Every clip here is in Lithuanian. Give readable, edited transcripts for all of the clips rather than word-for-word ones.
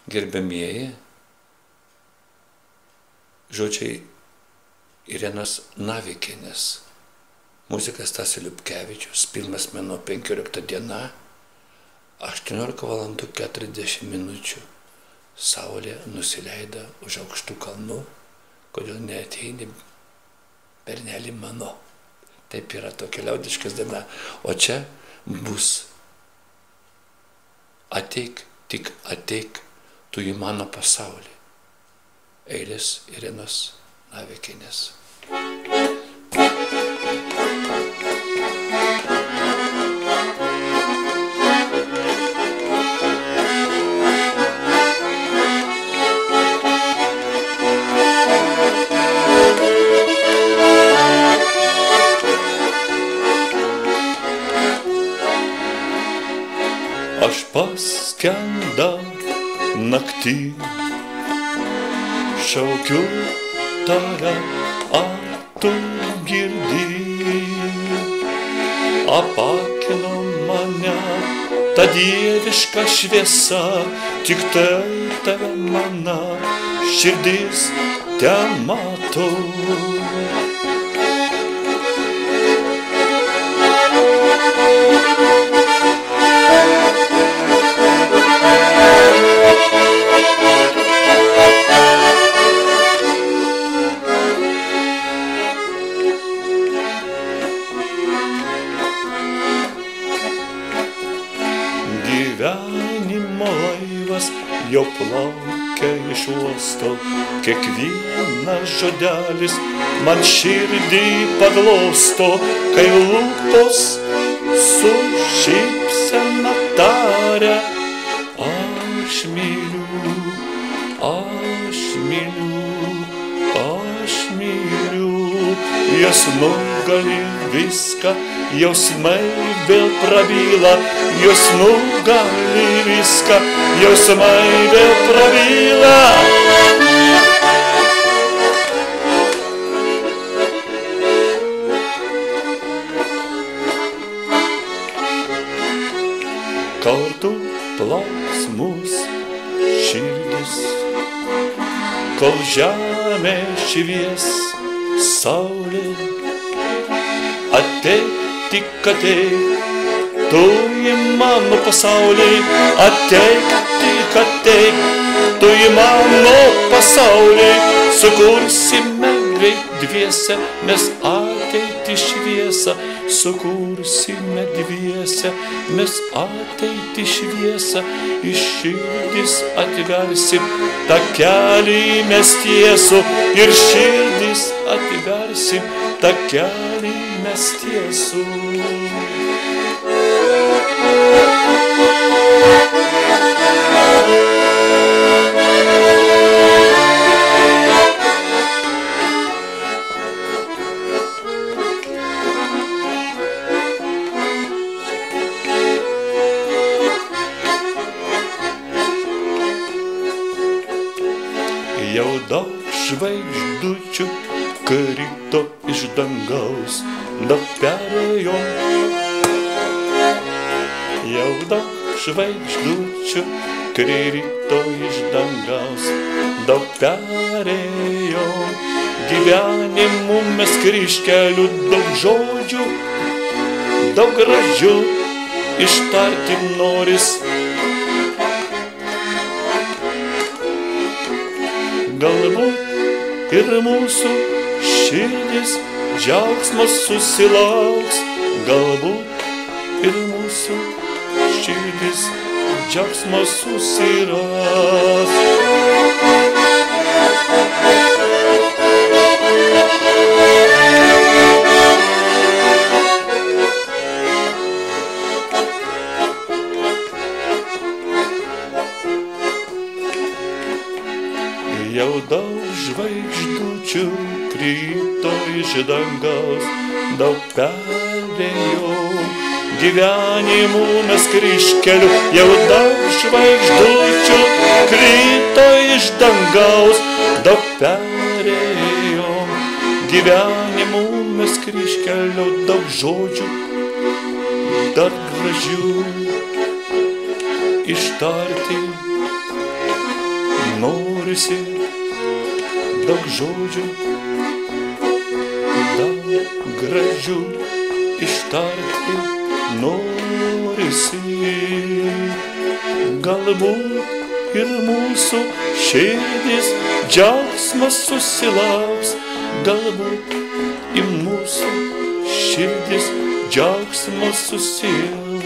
Gerbiamieji, žodžiai Irenos Navikienės, muzika Stasio Liupkevičius, pilnas mėnuo 15 diena, 18:40. Saulė nusileido už aukštų kalnų, kodėl neateini, berneli mano. Taip yra tokia liaudiškas diena. O čia bus ateik, tik ateik, tu į mano pasaulį. Eilės Irenos Navikienės. Aš paskendau naktį, šaukiu tave, ar tu girdi, apakino mane ta dieviška šviesa, tik tai tave mano širdis temato. Gyvenimo laivas jau plaukia iš uosto, kiekvienas žodelis man širdį paglosto, kai lūpos su šypsena taria, aš myliu, aš myliu, aš myliu. Jos nugali viską, jausmai vėl prabyla, jos nugali viską, jausmai vėl prabyla. Kartu plauks mūsų širdis, kol žemė švies saulė. Ateik, tik ateik, tu į mano pasaulį. Ateik, tik ateik, tu į mano pasaulį. Sukursime greit dviese, mes ateitį šviesą. Sukursime dviese, mes ateitį šviesą. Iš širdis atversim, tą kelią mes tiesų. Ir širdis atversim, tą kelią mes tiesų. Jau daug žvaigždučių krito iš dangaus, daug perėjo. Jau daug žvaigždučių krito iš dangaus, daug perėjo. Gyvenimu mes kryžkelių, daug žodžių, daug gražių ištarti noris. Galbūt ir mūsų širdis džiaugsmas susilauks, galbūt ir mūsų širdis džiaugsmas susiras. Jau daug žvaigždučių krito iš dangaus, daug perėjo. Gyvenimu mes kryžkelių, jau daug žvaigždučių krito iš dangaus, daug perėjo. Gyvenimu mes kryžkelių, daug žodžių, dar gražių ištarti norisi daug žodžių, daug gražių ištarti norisi. Galbūt ir mūsų širdis džiaugsmas susilauks, galbūt į mūsų širdis džiaugsmas susilauks.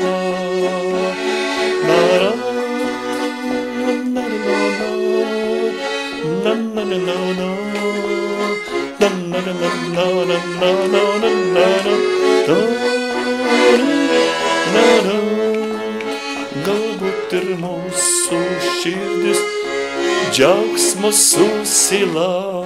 Galbūt ir mūsų širdis džiaugsmas susilauks.